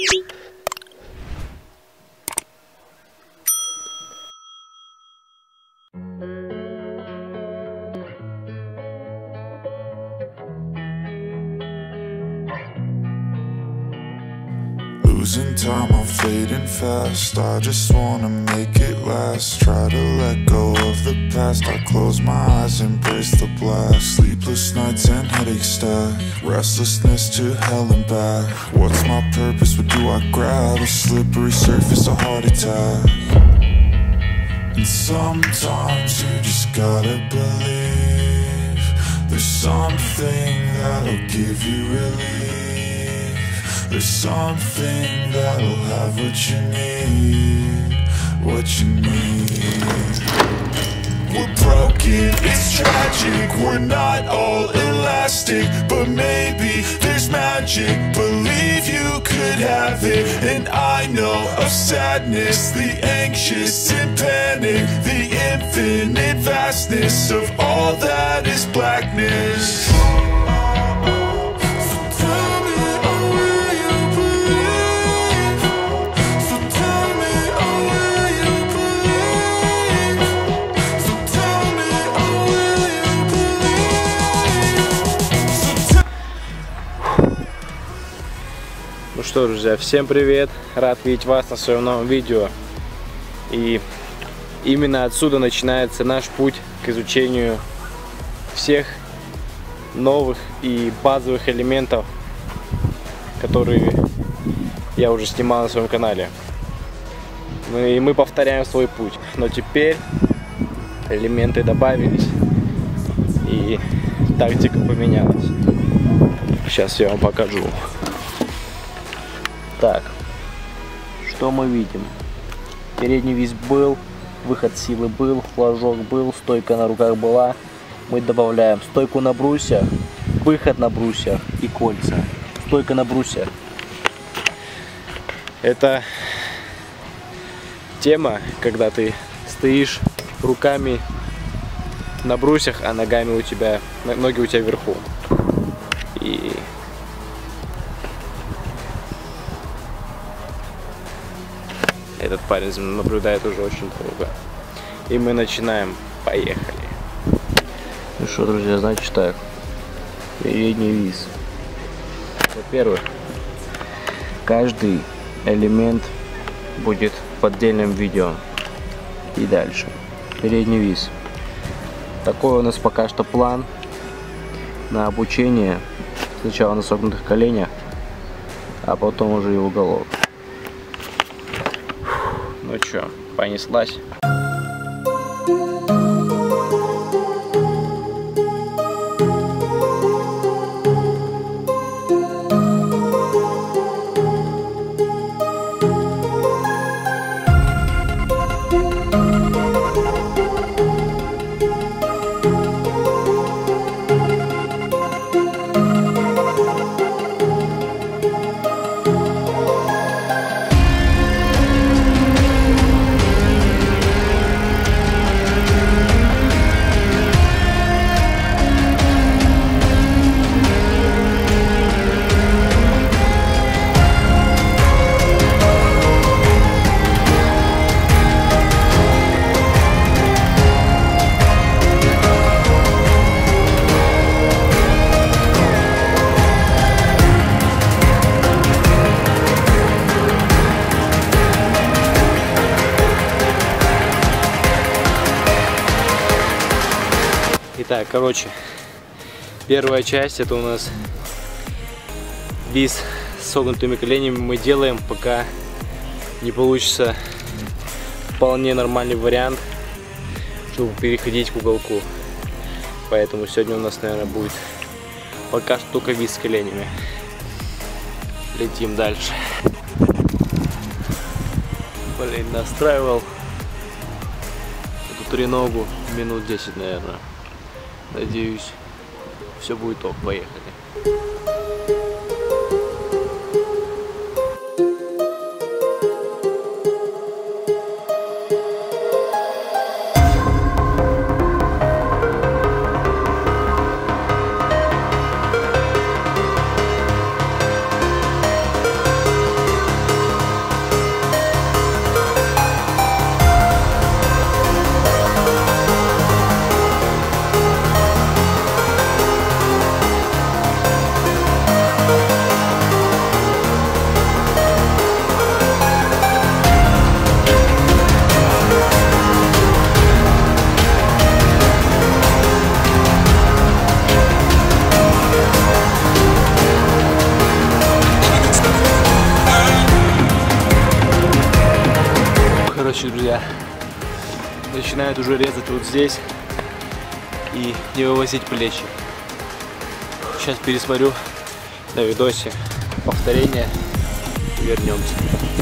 Losing time, I'm fading fast. I just wanna make it last. Try to let go of the past. I close my eyes, embrace the black. Sleepless nights and headaches stack. Restlessness to hell and back. What's my purpose? What do I grab? A slippery surface, a heart attack. And sometimes you just gotta believe there's something that'll give you relief. There's something that'll have what you need, what you need. We're broken, it's tragic, we're not all elastic, but maybe there's magic. Believe you could have it, and I know of sadness, the anxious and panic, the infinite vastness of all that is blackness. Ну что, друзья, всем привет! Рад видеть вас на своем новом видео. И именно отсюда начинается наш путь к изучению всех новых и базовых элементов, которые я уже снимал на своем канале. И мы повторяем свой путь. Но теперь элементы добавились и тактика поменялась. Сейчас я вам покажу. Так, что мы видим? Передний вис был, выход силы был, флажок был, стойка на руках была. Мы добавляем стойку на брусьях, выход на брусьях и кольца. Стойка на брусьях. Это тема, когда ты стоишь руками на брусьях, а ногами у тебя, ноги у тебя вверху. И этот парень наблюдает уже очень долго. И мы начинаем. Поехали. Ну что, друзья, значит так. Передний вис. Во-первых, каждый элемент будет в отдельном видео. И дальше. Передний вис. Такой у нас пока что план на обучение. Сначала на согнутых коленях, а потом уже и в уголок. Ну чё, понеслась. Итак, короче, первая часть — это у нас вис с согнутыми коленями. Мы делаем, пока не получится вполне нормальный вариант, чтобы переходить к уголку. Поэтому сегодня у нас, наверное, будет пока что только вис с коленями. Летим дальше. Блин, настраивал эту треногу минут 10, наверное. Надеюсь, все будет ок. Поехали. Короче, друзья, начинают уже резать вот здесь и не вывозить плечи. Сейчас пересмотрю на видосе повторение и вернемся.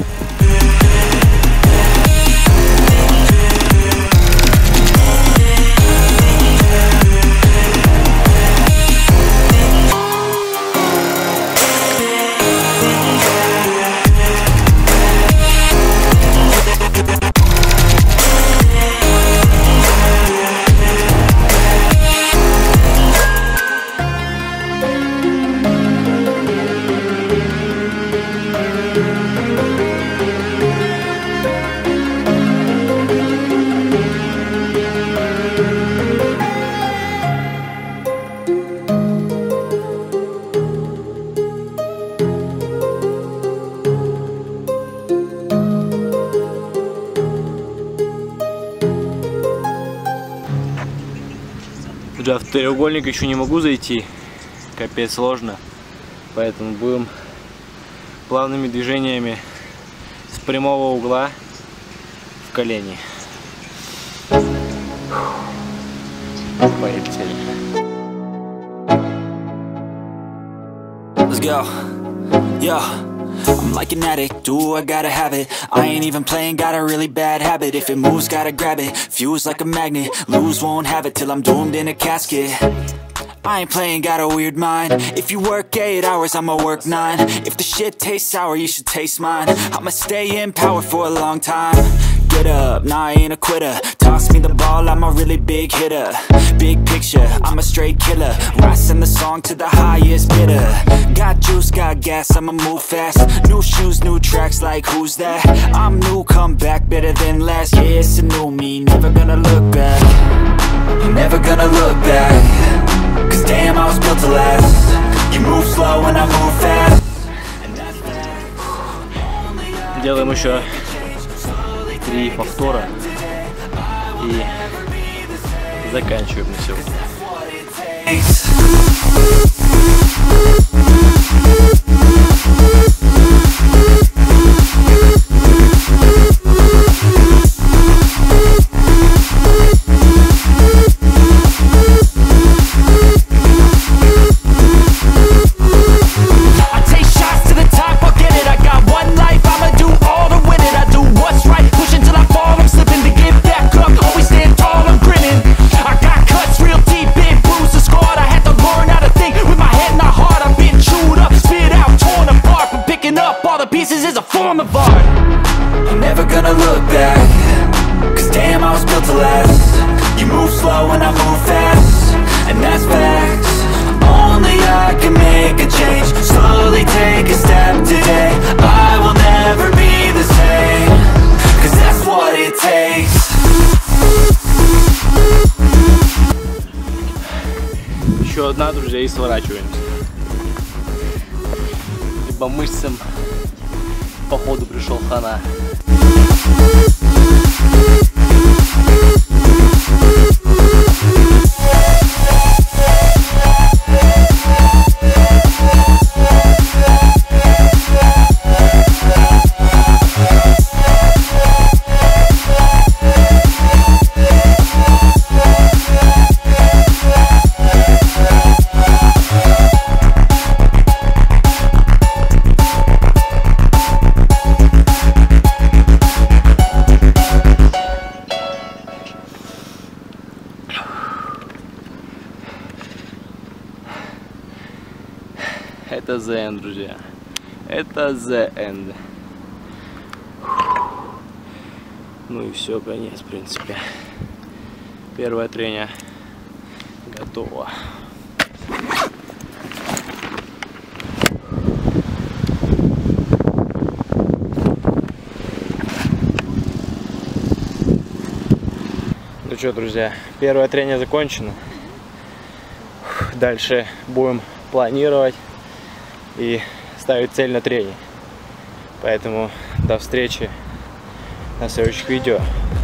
Друзья, в треугольник еще не могу зайти, капец сложно, поэтому будем плавными движениями с прямого угла в колени. Полетели. Let's go. Yo. I'm like an addict, do I gotta have it. I ain't even playing, got a really bad habit. If it moves, gotta grab it, fuse like a magnet. Lose, won't have it till I'm doomed in a casket. I ain't playing, got a weird mind. If you work 8 hours, I'ma work 9. If the shit tastes sour, you should taste mine. I'ma stay in power for a long time. Get up, nah, I ain't a quitter. Toss me the ball, I'm a really big hitter. Big picture, I'm a straight killer. Rising the song to the highest bidder. Got juice, got gas, I'ma move fast. New shoes, new tracks, like who's that? I'm new, come back, better than last. Yeah, it's a new me, never gonna look back. Never gonna look back. Cause damn, I was built to last. You move slow and I move fast. Делаем еще 3 повтора и заканчиваем на сегодня. Pieces is a form of art. I'm never gonna look back. Cause damn, I was built to last. You move slow and I move fast. And that's facts. Only I can make a change. Slowly take a step today. I will never be the same. Cause that's what it takes. Еще одна, друзья, и сворачиваемся. И по мышцам походу пришел хана. Это the end, друзья. Это the end. Ну и все, конец, в принципе. Первое трение готово. Ну что, друзья, первое трение закончено. Дальше будем планировать и ставить цель на тренинг. Поэтому до встречи на следующих видео.